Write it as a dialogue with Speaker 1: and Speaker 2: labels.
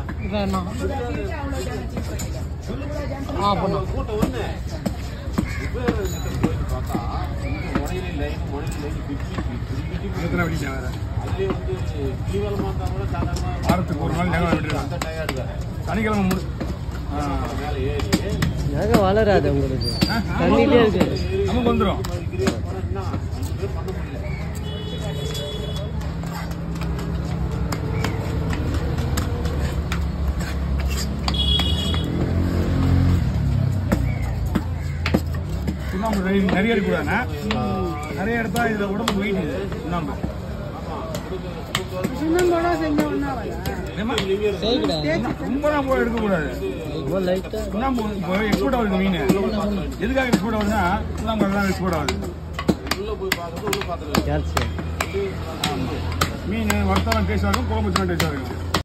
Speaker 1: கூட்டம் ஒண்ணு பார்த்தா முனையில லைன் அதுலயே வந்து கிளிவலமா இருந்தா கூட சாதாரணமா வாரத்துக்கு ஒரு நாள் அந்த டயர்டு தான் சனிக்கிழமை மேல ஏறி வளராது உங்களுக்கு தண்ணியிலே இருக்கு நமக்கு வந்துடும் பண்ண முடியல சுண்ணாம்பு நிறைய இருக்கக்கூடாதுண்ணா நிறைய எடுத்தா இதுல உடம்பு வெயிட் சுண்ணாம்பு ரொம்ப போய் எடுக்கக்கூடாது சுண்ணாம்பு இப்போ எக்ஸ்போர்ட் ஆகுது மீன் எதுக்காக எக்ஸ்போர்ட் ஆகுதுன்னா சுண்ணாம்பு எல்லாம் எக்ஸ்போர்ட் ஆகுது மீன் வறுத்தாலும் டேஸ்டாக இருக்கும் குழம்பு வச்சுனா டேஸ்டாக இருக்கும்